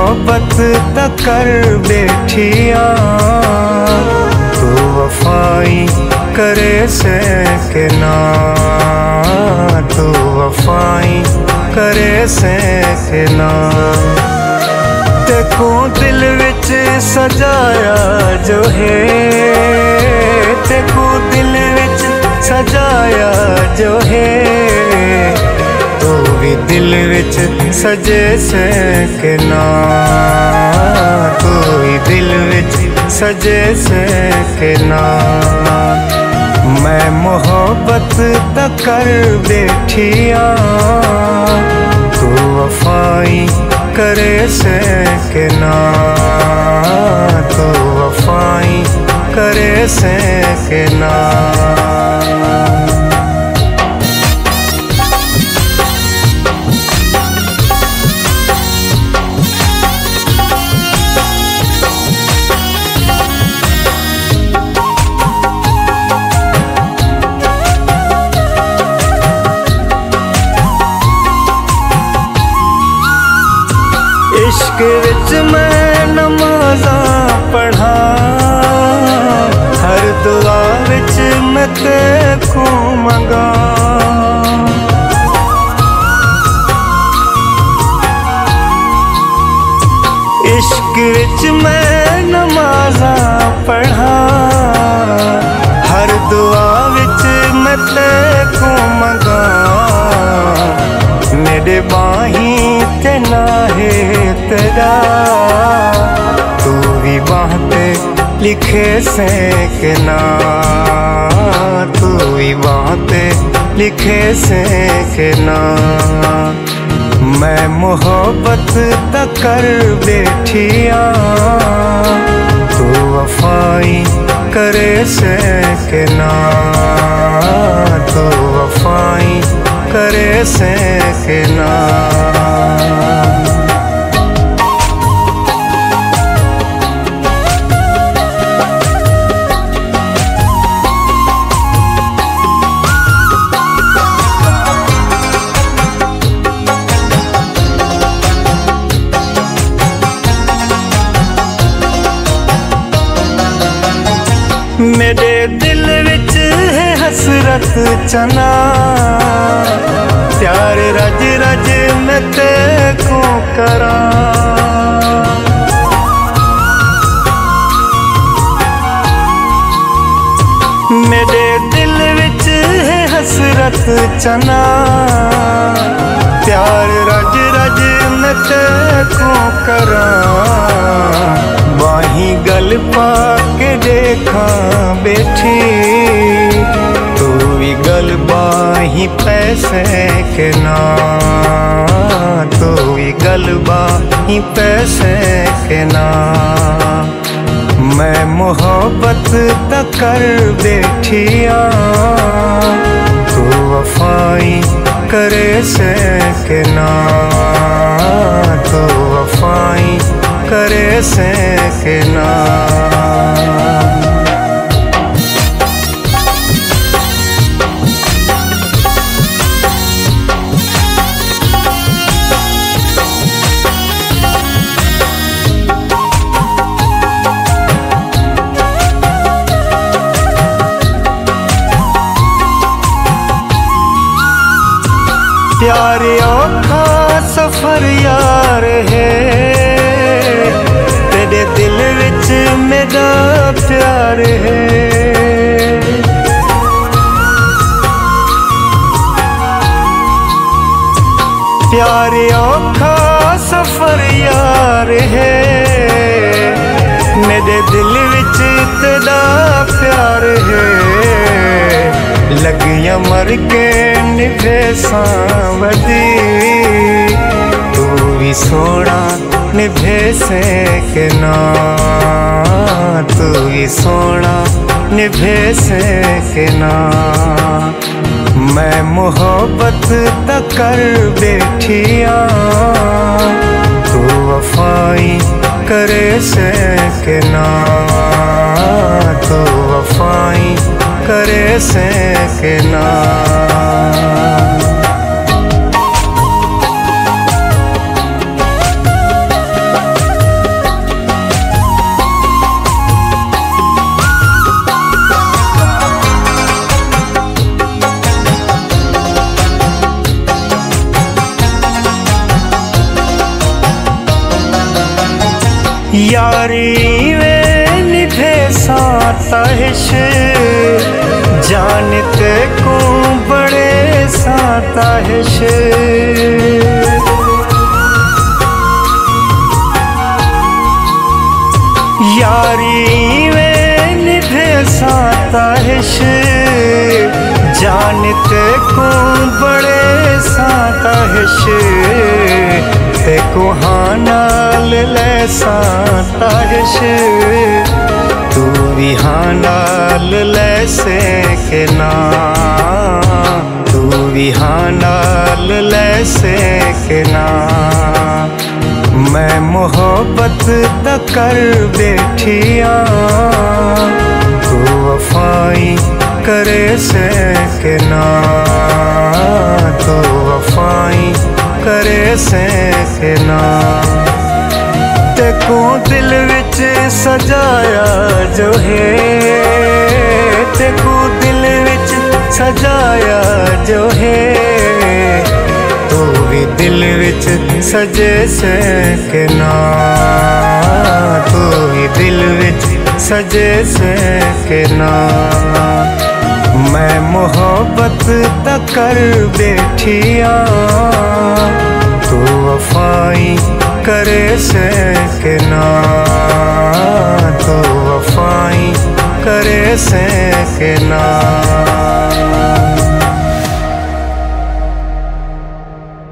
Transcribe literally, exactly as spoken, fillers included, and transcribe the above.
मोहब्बत दा कर बैठिया तू वफाई करे से के ना तू वफाई करे से के ना तेको दिल विच सजाया जो है तेको दिल विच सजाया जो है तू भी दिल विच सजे से के ना तू भी दिल विच सजे से के ना मैं मोहब्बत दा कर बैठिया तू वफाई करे से के ना तू वफाई करे से के ना इश्क विच मैं नमाज़ा पढ़ा हर दुआ विच मैं तेको मंगा इश्क विच मैं नमाज़ा पढ़ा हर दुआ विच मैं तेको मंगा मेरे बाही ते ना है तेरा तू भी बाहते लिखे से के ना तू भी बाहते लिखे से के ना मैं मोहब्बत दा कर बैठिया तू वफाई करे से के ना तू वफाई करे से के ना मेरे दिल विच है हसरत चना प्यार रज रज मैं तेको करा मेरे दिल विच है हसरत चना प्यार रज रज मैं तेको करा बाही गल पा के देखा बैठी तू भी गल बाही पैसे के ना तू भी गल बाही पैसे के ना मैं मोहब्बत दा कर बैठिया तू वफाई करे से के ना तू वफाई करे से के ना प्यार औखा सफर यार है तेरे दिल विच मेरा प्यार है प्यार औखा सफर यार है मेरे दिल विच तेरा प्यार है लगिया मर के निभे सांवदी तू भी सोना निभे से के ना तू भी सोना निभे से के ना मैं मोहब्बत दा कर बैठिया तू वफाई करे से के ना तू वफाई करे से के ना यारी वे निभे साताहिश जानते को बड़े साताहिश। यारी वे निभे साताहिश जानते को बड़े साताहिश। ते को हानाल ले साताहिश तू भी हानाल ले से के ना। तू भी हानाल ले से के ना। मैं मोहब्बत दा कर बैठिया तू वफाई करे से के ना। तू वफाई करे से के ना। ते को दिल विच सजाया जो है। ते को दिल विच सजाया जो है। तू भी दिल विच सजे से के ना। तू भी दिल विच सजे से के ना। मैं मोहब्बत दा कर बैठिया तू वफाई करे से के ना। तू वफाई करे से के ना।